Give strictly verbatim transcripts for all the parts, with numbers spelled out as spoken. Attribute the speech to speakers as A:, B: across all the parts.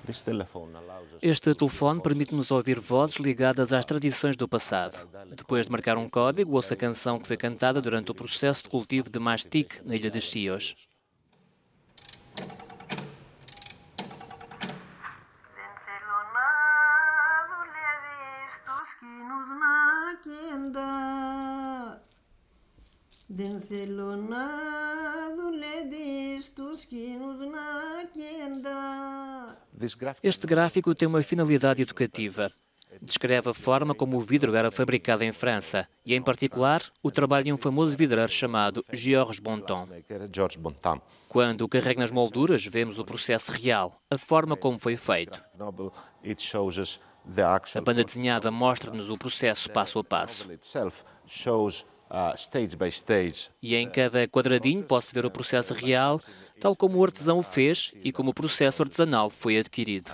A: Este telefone permite-nos ouvir vozes ligadas às tradições do passado. Depois de marcar um código, ouço a canção que foi cantada durante o processo de cultivo de mastique na ilha de Chios. Este gráfico tem uma finalidade educativa. Descreve a forma como o vidro era fabricado em França e, em particular, o trabalho de um famoso vidreiro chamado Georges Bontemps. Quando o carrega nas molduras, vemos o processo real, a forma como foi feito. A banda desenhada mostra-nos o processo passo a passo. E em cada quadradinho posso ver o processo real, tal como o artesão o fez e como o processo artesanal foi adquirido.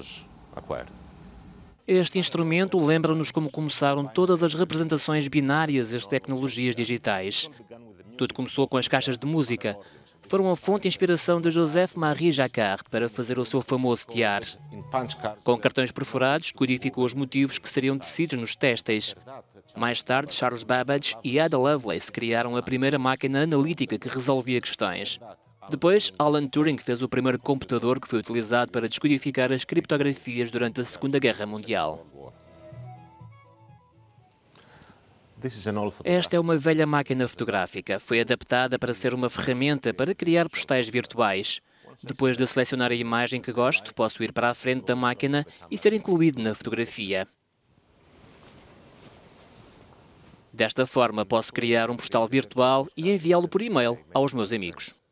A: Este instrumento lembra-nos como começaram todas as representações binárias e as tecnologias digitais. Tudo começou com as caixas de música. Foram a fonte de inspiração de Joseph-Marie Jacquard para fazer o seu famoso tiar. Com cartões perfurados, codificou os motivos que seriam tecidos nos têxteis. Mais tarde, Charles Babbage e Ada Lovelace criaram a primeira máquina analítica que resolvia questões. Depois, Alan Turing fez o primeiro computador que foi utilizado para descodificar as criptografias durante a Segunda Guerra Mundial. Esta é uma velha máquina fotográfica. Foi adaptada para ser uma ferramenta para criar postais virtuais. Depois de selecionar a imagem que gosto, posso ir para a frente da máquina e ser incluído na fotografia. Desta forma, posso criar um postal virtual e enviá-lo por e-mail aos meus amigos.